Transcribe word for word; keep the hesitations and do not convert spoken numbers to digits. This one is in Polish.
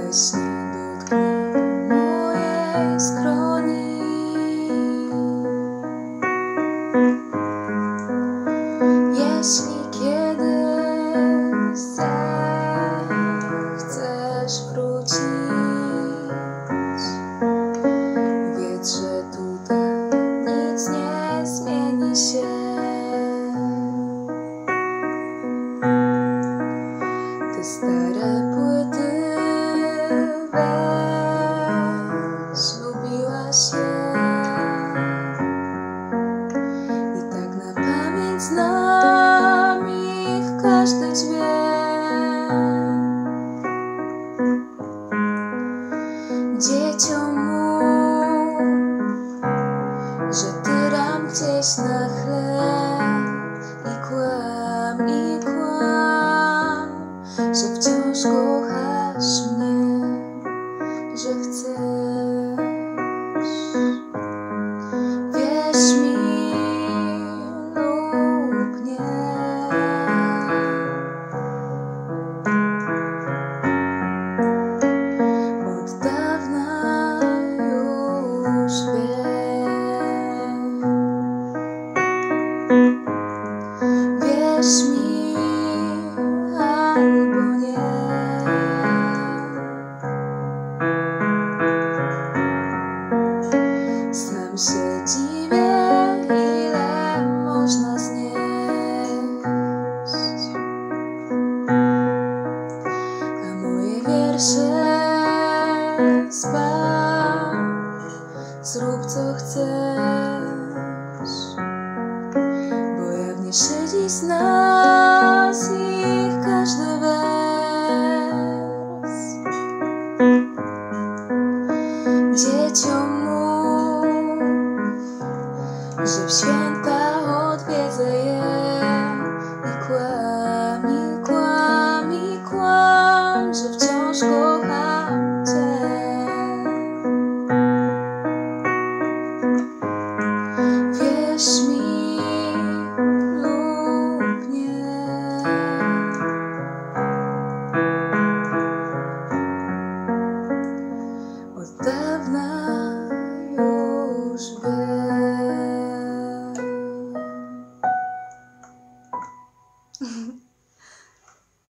we śnie dotknij mojej skroni. Jeśli kiedyś zechcesz wrócić, wiedz, że tutaj nic nie zmieni się. Te stare płyty weź, lubiłaś je i tak na pamięć znam ich każdy dźwięk. Dzieciom mów, że tyram gdzieś na chleb i kłam, i kłam, że wciąż kochasz mnie, że chcesz. Wierz mi lub nie. Od dawna już wiem. Wierz mi albo nie. Sam się dziwię, ile można znieść, a moje wiersze zbaw, zrób co chcesz, bo jawnie szydzi z nas ich każdy wers. Dzieciom mów, że w święta odwiedzę je i kłam, i kłam, i kłam, że w